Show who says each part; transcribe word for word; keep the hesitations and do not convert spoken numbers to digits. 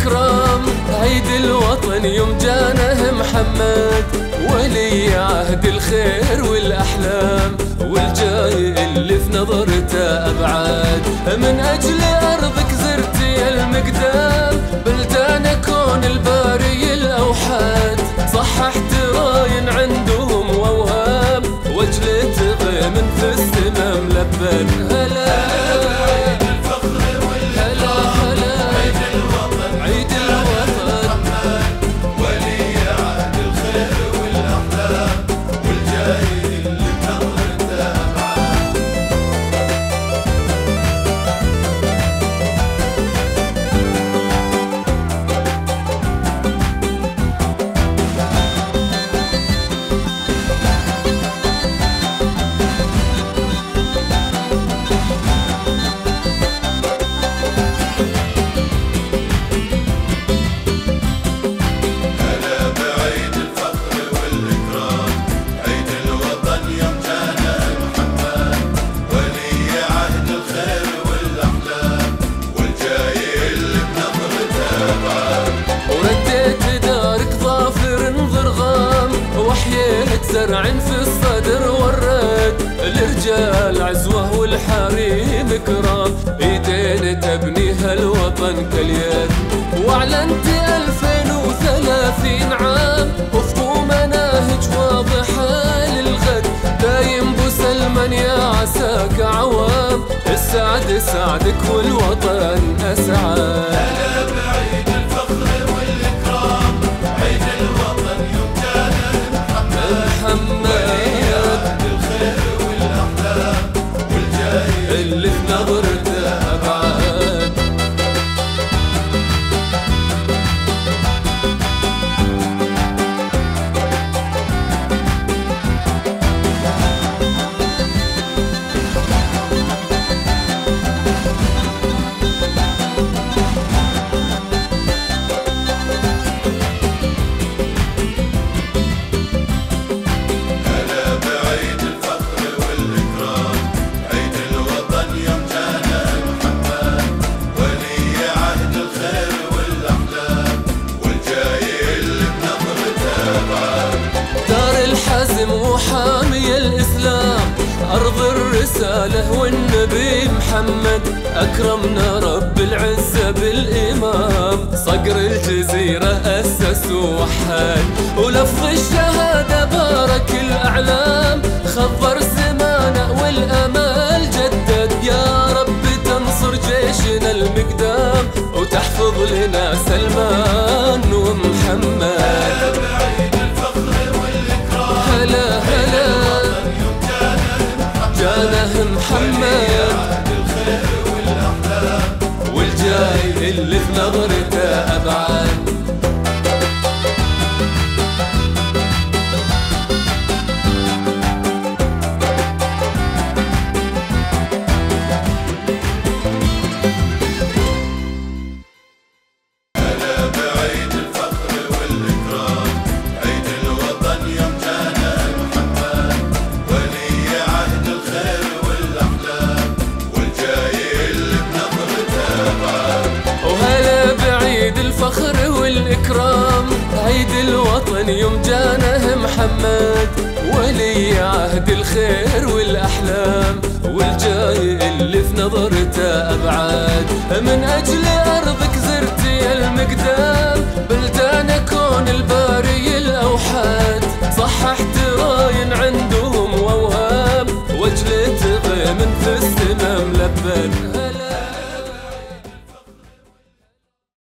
Speaker 1: والإكرام، عيد الوطن يوم جانه محمد، ولي عهد الخير والأحلام، والجاي اللي في نظرته أبعاد. من أجل أرضك زرت يا المقدام، بلدان كون الباري الأوحاد، صححت راين عندهم وأوهام، وجلت غيم في السما ملبن. هلا عيد الفخر والإكرام، عيد الوطن عيد الوطن محمد، ولي عهد الخير والأحلام، والجاي اللي بنظرته أبعاد. وحييت زرع في الصدر والرد، الرجال عزوه والحريم كرام، ايدين تبني هالوطن كاليد. واعلنت ألفين وثلاثين عام، افق مناهج واضحة للغد، دايم بو سلمان يا عساك عوام، السعد سعدك والوطن أسعد. اللي في نظرته أبعاد. وحامي الإسلام، أرض الرسالة والنبي محمد، أكرمنا رب العزة بالإمام، صقر الجزيرة أسس ووحد، ولفظ الشهادة بارك الأعلام، خضر زمانه والأمال جدد. يا رب تنصر جيشنا المقدام، وتحفظ لنا سلمان ومحمد. هلا هلا جانه محمد، والجاي اللي في نظرته أبعاد. الفخر والإكرام، عيد الوطن يوم جانه محمد، ولي عهد الخير والأحلام، والجاي اللي في نظرته أبعاد. من أجل أرضك زرت يا المقدام، بلدان